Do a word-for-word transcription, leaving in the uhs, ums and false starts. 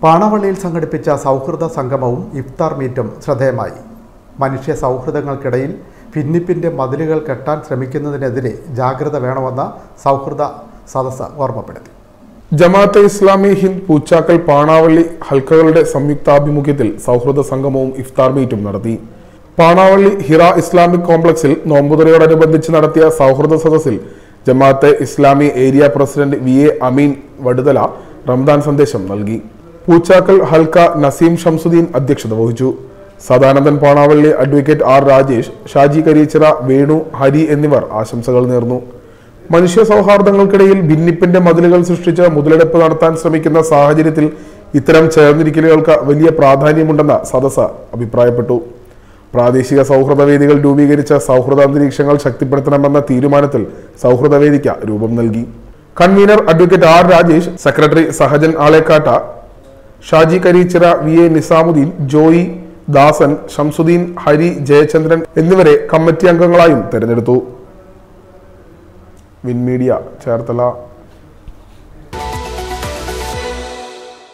പാണവള്ളിയിൽ സംഘടിപ്പിച്ച സൗഹൃദ സംഗമവും ഇഫ്താർ മീറ്റും ശ്രദ്ധേയമായി. മനുഷ്യ സൗഹൃദങ്ങൾക്കിടയിൽ ഭിന്നിപ്പിൻ്റെ മതിലുകൾ കെട്ടാൻ ശ്രമിക്കുന്നതിനെതിരെ ജാഗ്രത വേണമെന്ന സൗഹൃദ സദസ്സ് ഓർമ്മപ്പെടുത്തി. ജമാഅത്തെ ഇസ്ലാമി ഹിന്ദ് പൂച്ചാക്കൽ പാണാവള്ളി ഹൽക്കകളുടെ സംയുക്താഭിമുഖ്യത്തിൽ സൗഹൃദ സംഗമവും ഇഫ്താർ മീറ്റും നടത്തി. പാണാവള്ളി ഹിറ ഇസ്ലാമിക് കോംപ്ലക്സിൽ നോമ്പുതുറയോടനുബന്ധിച്ച് നടത്തിയ സൗഹൃദ സദസ്സിൽ Jamaat-e Islami area president V A Ameen Vaduthala Ramadan സന്ദേശം നൽകി. പൂച്ചാക്കൽ ഹൽക്ക നസീം ഷംസുദ്ദീൻ അധ്യക്ഷത വഹിച്ചു. സദാനന്ദൻ പാണാവള്ളി, അഡ്വക്കേറ്റ് ആർ രാജേഷ്, ഷാജി കരിച്ചിറ, വേണു, ഹരി എന്നിവർ ആശംസകൾ നേർന്നു. മനുഷ്യ സൗഹാർദ്ദങ്ങൾക്കിടയിൽ ഭിന്നിപ്പിന്റെ മതിലുകൾ സൃഷ്ടിച്ച് മുതലെടുപ്പ് നടത്താൻ ശ്രമിക്കുന്ന സാഹചര്യത്തിൽ ഇത്തരം ചേർന്നിരിക്കലുകൾക്ക് വലിയ പ്രാധാന്യമുണ്ടെന്ന് സദസ്സ് അഭിപ്രായപ്പെട്ടു. പ്രാദേശിക സൗഹൃദ വേദികൾ രൂപീകരിച്ച സൗഹൃദ അന്തരീക്ഷങ്ങൾ ശക്തിപ്പെടുത്തണമെന്ന തീരുമാനത്തിൽ സൗഹൃദ വേദിക്ക് രൂപം നൽകി. Convener advocate R Rajesh, secretary Sahajan Alekkatta, Shaji Karichira, V A Nizamuddeen, Joy, Dasan, Shamsuddeen, Hari, Jayachandran എന്നിവരെ കമ്മിറ്റി അംഗങ്ങളായും തെരഞ്ഞെടുത്തു. Win media, Cherthala.